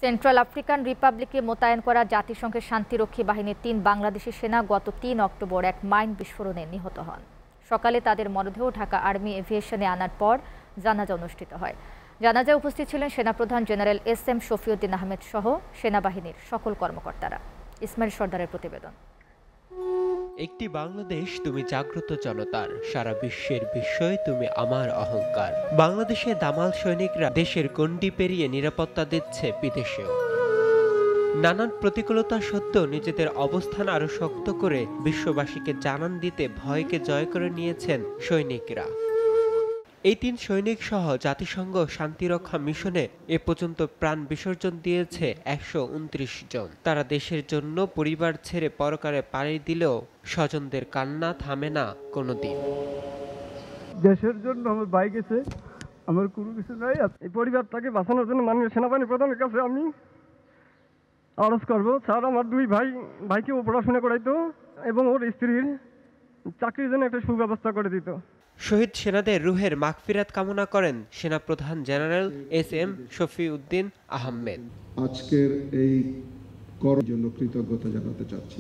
Central African রিপাবলিকে মোতায়েন করা জাতিসংঘের শান্তিরক্ষী বাহিনীর ৩ বাংলাদেশি সেনা গত ৩ অক্টোবর এক মাইন বিস্ফোরণে নিহত হন। সকালে তাদের মরদেহ ঢাকা আর্মি এভিয়েশনে আনার পর জানাজা অনুষ্ঠিত হয়। জানাজায় উপস্থিত ছিলেন সেনাপ্রধান জেনারেল SM শফিউদ্দিন আহমেদ সহ সেনাবাহিনীর সকল কর্মকর্তারা। ইসমাইল সর্দারের প্রতিবেদন। একটি বাংলাদেশ তুমি জাগ্রত জনতার, সারা বিশ্বের বিস্ময় তুমি আমার অহংকার। বাংলাদেশে দামাল সৈনিকরা দেশের গণ্ডি পেরিয়ে নিরাপত্তা দিচ্ছে বিদেশেও। নানান প্রতিকূলতা সত্ত্বেও নিজেদের অবস্থান আরো শক্ত করে বিশ্ববাসীকে জানান দিতে ভয়কে জয় করে নিয়েছেন সৈনিকরা। এই ৩ সৈনিক সহ জাতিসংঘ শান্তিরক্ষা মিশনে এ পর্যন্ত প্রাণ বিসর্জন দিয়েছে ১২৯ জন। তারা দেশের জন্য পরিবার ছেড়ে পরকালে পাড়ি দিলেও স্বজনদের কান্না থামে না কোনোদিন। দেশের জন্য আমার ভাই গেছে, আমার কোনো কিছু নাই। এই পরিবারটাকে বাঁচানোর জন্য মাননীয় সেনাবাহিনী প্রধানের কাছে আমি আরজ করব, স্যার আমার 2 ভাইকে পড়াশোনা করাইতো এবং ওর স্ত্রীর চাকরির জন্য একটা সুব্যবস্থা করে দিত। শহীদ সেনাদের রুহের মাগফিরাত কামনা করেন সেনাপ্রধান জেনারেল SM শফিউদ্দিন আহমেদ। আজকের এই করার জন্য কৃতজ্ঞতা জানাতে চাচ্ছি।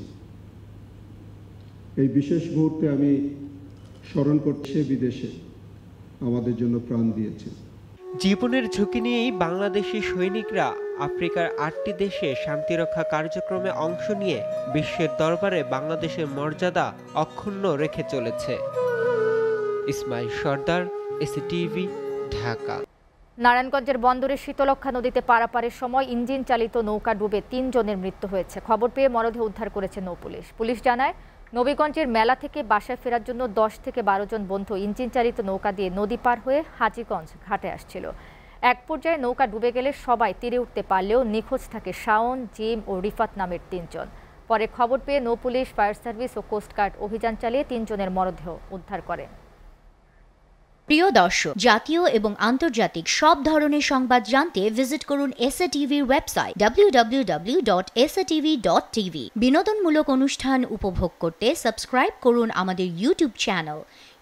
এই বিশেষ মুহূর্তে আমি স্মরণ করছি বিদেশে আমাদের জন্য প্রাণ দিয়েছে। জীবনের ঝুঁকি নিয়েই বাংলাদেশি সৈনিকরা আফ্রিকার 8টি দেশে শান্তিরক্ষা কার্যক্রমে অংশ নিয়ে বিশ্বের দরবারে বাংলাদেশের মর্যাদা অক্ষুণ্ণ রেখে চলেছে। ইসমাইল সর্দার, SATV, ঢাকা। নারায়ণগঞ্জের বন্দরে শীতলক্ষা নদীতে পারাপারের সময় ইঞ্জিন চালিত নৌকা ডুবে 3 জনের মৃত্যু হয়েছে। খবর পেয়ে মরদেহ উদ্ধার করেছে নৌপুলিশ। পুলিশ জানায়, নবীগঞ্জের মেলা থেকে বাসায় ফেরার জন্য 10 থেকে 12 জন বন্ধু ইঞ্জিন চালিত নৌকা দিয়ে নদী পার হয়ে হাজীগঞ্জ ঘাটে আসছিল। এক পর্যায়ে নৌকা ডুবে গেলে সবাই তীরে উঠতে পারলেও নিখোঁজ থাকে শাওন, জিম ও রিফাত নামের 3 জন। পরে খবর পেয়ে নৌপুলিশ, ফায়ার সার্ভিস ও কোস্টগার্ড অভিযান চালিয়ে 3 জনের মরদেহ উদ্ধার করে। প্রিয় দর্শক, জাতীয় এবং আন্তর্জাতিক সব ধরনের সংবাদ জানতে ভিজিট করুন SATV ওয়েবসাইট www.satv.tv। বিনোদনমূলক অনুষ্ঠান উপভোগ করতে সাবস্ক্রাইব করুন আমাদের ইউটিউব চ্যানেল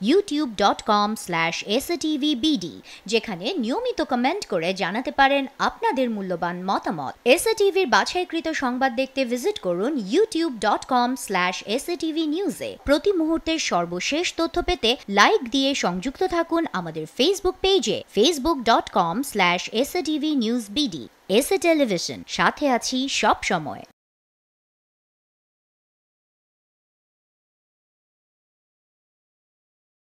youtube.com/satvbd, যেখানে নিয়মিত কমেন্ট করে জানাতে পারেন আপনাদের মূল্যবান মতামত। SATVর বাছাইকৃত সংবাদ দেখতে ভিজিট করুন youtube.com/SATV নিউজে। প্রতি মুহূর্তের সর্বশেষ তথ্য পেতে লাইক দিয়ে সংযুক্ত থাকুন আমাদের ফেসবুক পেজে facebook.com/SATV News BD। SA television, সাথে আছি সব সময়।